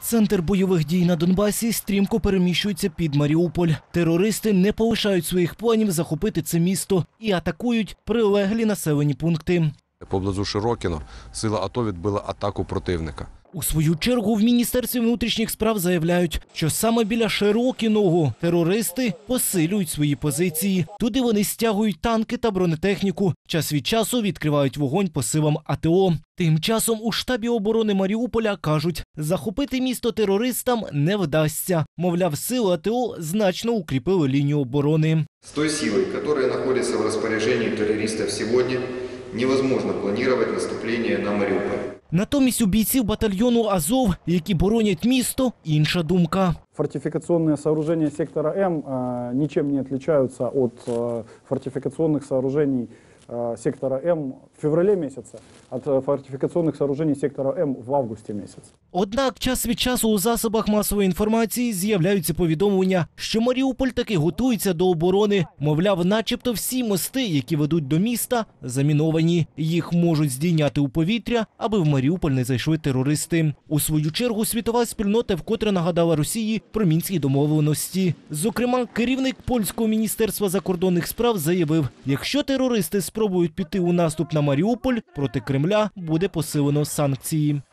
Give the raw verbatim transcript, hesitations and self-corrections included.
Центр бойових дій на Донбасі стрімко переміщується під Маріуполь. Терористи не полишають своїх планів захопити це місто і атакують прилеглі населені пункти. Поблизу Широкіно сила АТО відбила атаку противника. У свою чергу в Міністерстві внутрішніх справ заявляють, що саме біля Широкіного терористи посилюють свої позиції. Туди вони стягують танки та бронетехніку. Час від часу відкривають вогонь по силам АТО. Тим часом у штабі оборони Маріуполя кажуть, захопити місто терористам не вдасться. Мовляв, сили АТО значно укріпили лінію оборони. З тою силою, яка знаходиться в розпорядженні терористів сьогодні, невозможно планувати наступлення на Маріуполь. Натомість у бійців батальйону «Азов», які боронять місто, інша думка. Фортификационные сооружения сектора М э, ничем не отличаются от э, фортификационных сооружений э, сектора М в феврале месяце, от э, фортификационных сооружений сектора М в августе месяце. Однак час від часу у засобах масової інформації з'являються повідомлення, що Маріуполь таки готується до оборони. Мовляв, начебто всі мости, які ведуть до міста, заміновані. Їх можуть здійняти у повітря, аби в Маріуполь не зайшли терористи. У свою чергу світова спільнота вкотре нагадала Росії про мінські домовленості. Зокрема, керівник польського міністерства закордонних справ заявив, якщо терористи спробують піти у наступ на Маріуполь, проти Кремля буде посилено санкції.